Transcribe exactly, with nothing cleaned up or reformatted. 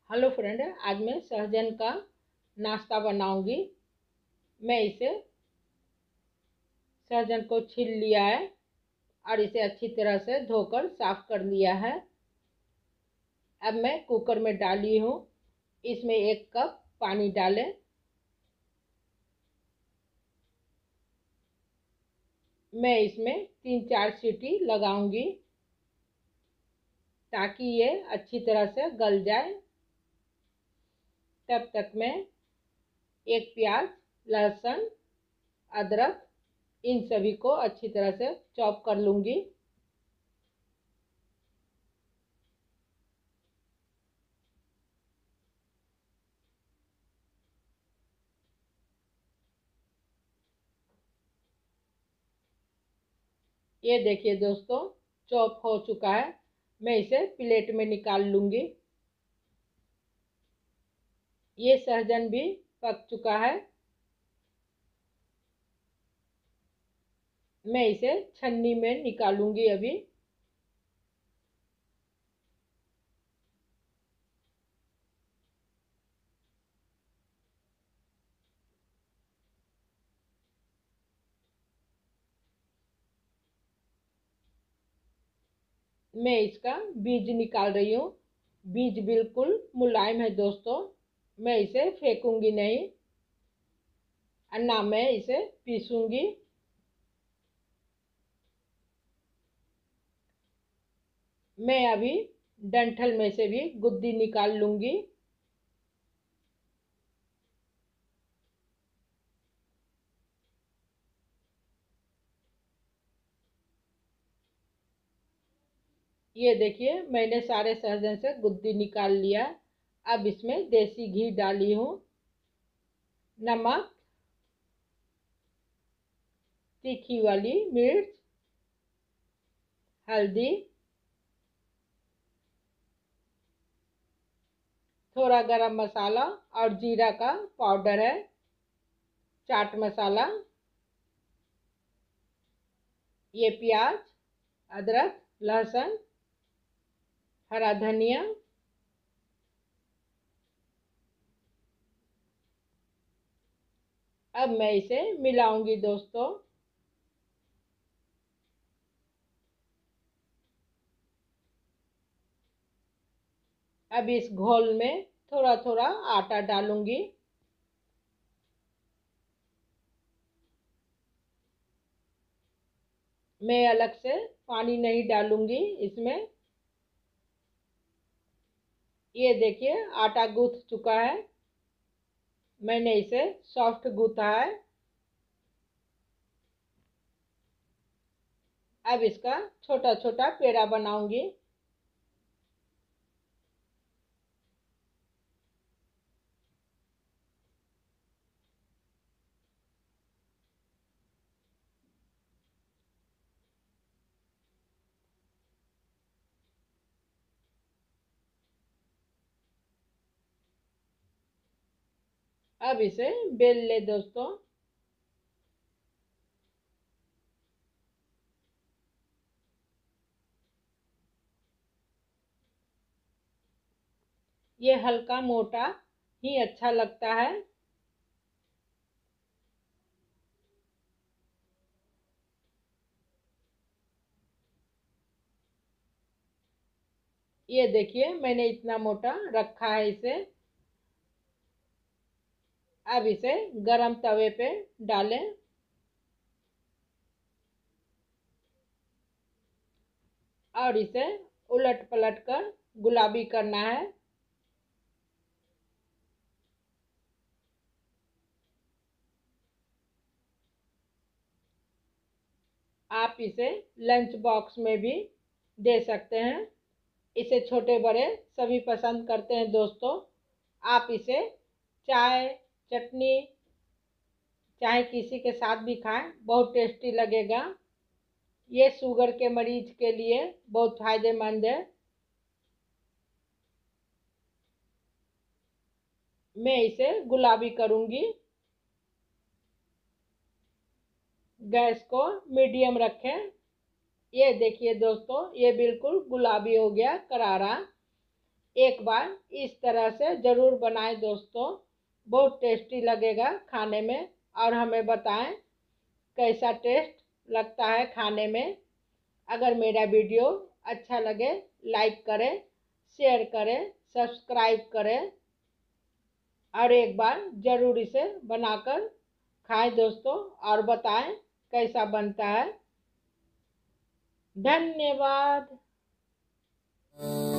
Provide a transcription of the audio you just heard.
Hello friend, आज मैं सहजन का नाश्ता बनाऊंगी। मैं इसे सहजन को छील लिया है और इसे अच्छी तरह से धोकर साफ कर लिया है। अब मैं कुकर में डाली हूँ। इसमें एक कप पानी डालें। मैं इसमें तीन चार सीटी लगाऊंगी ताकि ये अच्छी तरह से गल जाए। तब तक मैं एक प्याज, लहसुन, अदरक इन सभी को अच्छी तरह से चॉप कर लूंगी। ये देखिए दोस्तों, चॉप हो चुका है। मैं इसे प्लेट में निकाल लूंगी। ये सहजन भी पक चुका है। मैं इसे छन्नी में निकालूंगी अभी। मैं इसका बीज निकाल रही हूँ। बीज बिल्कुल मुलायम है दोस्तों। मैं इसे फेंकूंगी नहीं और ना मैं इसे पीसूंगी। मैं अभी डंठल में से भी गुद्दी निकाल लूंगी। ये देखिए, मैंने सारे सहजन से गुद्दी निकाल लिया। अब इसमें देसी घी डाली हूँ, नमक, तीखी वाली मिर्च, हल्दी, थोड़ा गरम मसाला और जीरा का पाउडर है, चाट मसाला। ये प्याज, अदरक, लहसुन, हरा धनिया, अब मैं इसे मिलाऊंगी दोस्तों। अब इस घोल में थोड़ा थोड़ा आटा डालूंगी। मैं अलग से पानी नहीं डालूंगी इसमें। ये देखिए, आटा गूंथ चुका है। मैंने इसे सॉफ्ट गूंथा है। अब इसका छोटा छोटा पेड़ा बनाऊंगी। अब इसे बेल ले दोस्तों। ये हल्का मोटा ही अच्छा लगता है। ये देखिए, मैंने इतना मोटा रखा है इसे। अब इसे गरम तवे पे डालें और इसे उलट पलट कर गुलाबी करना है। आप इसे लंच बॉक्स में भी दे सकते हैं। इसे छोटे बड़े सभी पसंद करते हैं दोस्तों। आप इसे चाय, चटनी, चाहे किसी के साथ भी खाएं, बहुत टेस्टी लगेगा। ये शुगर के मरीज के लिए बहुत फायदेमंद है। मैं इसे गुलाबी करूंगी। गैस को मीडियम रखें। ये देखिए दोस्तों, ये बिल्कुल गुलाबी हो गया, करारा। एक बार इस तरह से ज़रूर बनाएं दोस्तों, बहुत टेस्टी लगेगा खाने में। और हमें बताएं कैसा टेस्ट लगता है खाने में। अगर मेरा वीडियो अच्छा लगे लाइक करें, शेयर करें, सब्सक्राइब करें और एक बार ज़रूर इसे बनाकर खाएं दोस्तों और बताएं कैसा बनता है। धन्यवाद।